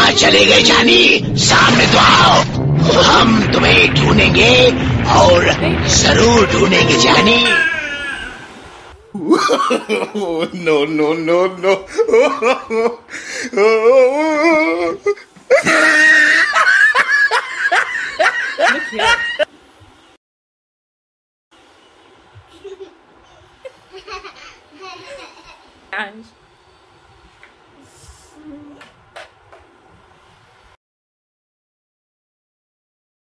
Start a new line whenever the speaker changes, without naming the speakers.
कहाँ चले गए जानी? सामने तो आओ, हम तुम्हें ढूंढेंगे और जरूर ढूंढेंगे जानी।
No, no, no, no.
Gosh.